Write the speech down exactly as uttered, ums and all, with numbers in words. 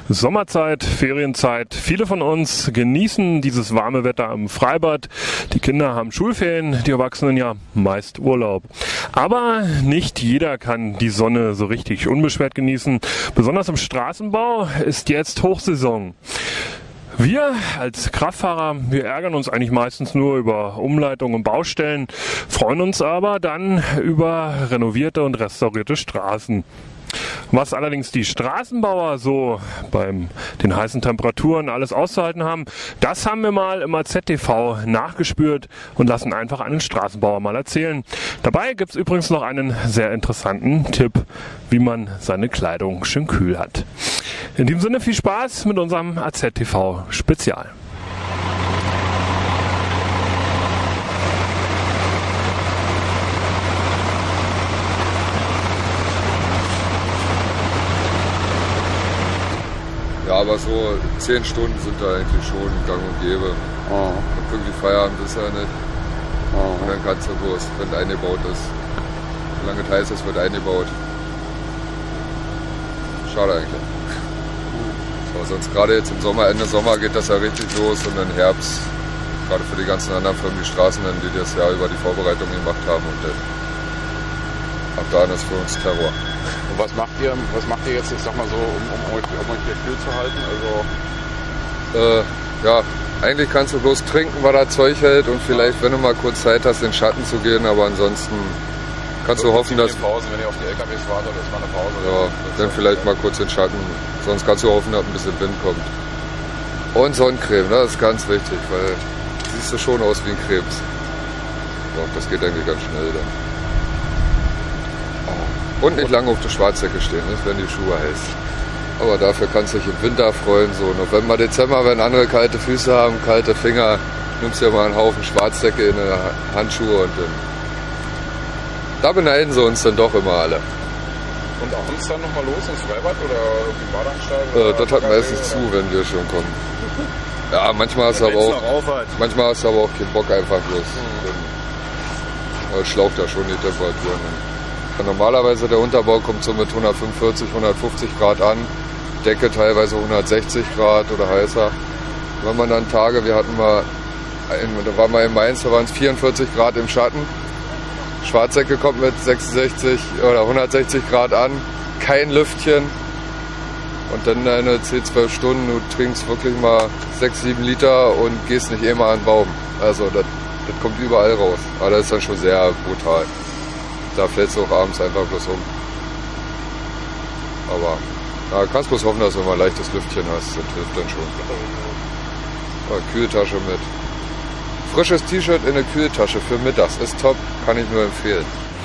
Sommerzeit, Ferienzeit. Viele von uns genießen dieses warme Wetter am Freibad. Die Kinder haben Schulferien, die Erwachsenen ja meist Urlaub. Aber nicht jeder kann die Sonne so richtig unbeschwert genießen. Besonders im Straßenbau ist jetzt Hochsaison. Wir als Kraftfahrer, wir ärgern uns eigentlich meistens nur über Umleitungen und Baustellen, freuen uns aber dann über renovierte und restaurierte Straßen. Was allerdings die Straßenbauer so beim den heißen Temperaturen alles auszuhalten haben, das haben wir mal im A Z T V nachgespürt und lassen einfach einen Straßenbauer mal erzählen. Dabei gibt es übrigens noch einen sehr interessanten Tipp, wie man seine Kleidung schön kühl hat. In diesem Sinne viel Spaß mit unserem A Z T V Spezial. Ja, aber so zehn Stunden sind da eigentlich schon gang und gäbe. Oh. Und pünktlich Feierabend ist ja nicht. Oh. Und dann kannst du bloß, wenn es eingebaut ist. Solange es heiß ist, wird eingebaut. Schade eigentlich. So, sonst gerade jetzt im Sommer, Ende Sommer geht das ja richtig los und dann Herbst, gerade für die ganzen anderen Firmen, die Straßen, die das Jahr über die Vorbereitung gemacht haben. Und dann, ab da ist für uns Terror. Und was macht ihr, was macht ihr jetzt, ich sag mal so, um, um, euch, um euch hier kühl zu halten? Also äh, ja, eigentlich kannst du bloß trinken, was das Zeug hält und vielleicht, wenn du mal kurz Zeit hast, in den Schatten zu gehen, aber ansonsten kannst du hoffen, dass... Pause, wenn ihr auf die L K Ws wartet, ist mal eine Pause. Ja, dann vielleicht mal kurz in den Schatten, sonst kannst du hoffen, dass ein bisschen Wind kommt. Und Sonnencreme, ne? Das ist ganz wichtig, weil siehst du schon aus wie ein Krebs. Doch, das geht eigentlich ganz schnell dann. Und nicht lange auf der Schwarzdecke stehen, das werden die Schuhe heiß. Aber dafür kannst du dich im Winter freuen, so November, Dezember, wenn andere kalte Füße haben, kalte Finger, nimmst dir mal einen Haufen Schwarzdecke in die Handschuhe und dann... Da beneiden sie uns dann doch immer alle. Und abends dann nochmal los ins Freibad oder die Badeanstalt? Äh, das hat meistens zu, wenn wir schon kommen. Ja, manchmal hast du aber auch, manchmal hast du aber auch keinen Bock einfach bloß. Dann schlaucht ja schon die Temperaturen. Normalerweise der Unterbau kommt so mit hundertfünfundvierzig, hundertfünfzig Grad an, Decke teilweise hundertsechzig Grad oder heißer. Wenn man dann Tage, wir hatten mal, da waren wir in Mainz, da waren es vierundvierzig Grad im Schatten. Schwarzdecke kommt mit sechsundsechzig oder hundertsechzig Grad an, kein Lüftchen. Und dann deine zehn, zwölf Stunden, du trinkst wirklich mal sechs, sieben Liter und gehst nicht immer an den Baum. Also das, das kommt überall raus. Aber das ist dann schon sehr brutal. Da fällst du auch abends einfach bloß um. Aber na, kannst bloß hoffen, dass du mal ein leichtes Lüftchen hast. Das hilft dann schon. Aber Kühltasche mit. Frisches T-Shirt in eine Kühltasche für mittags ist top, kann ich nur empfehlen.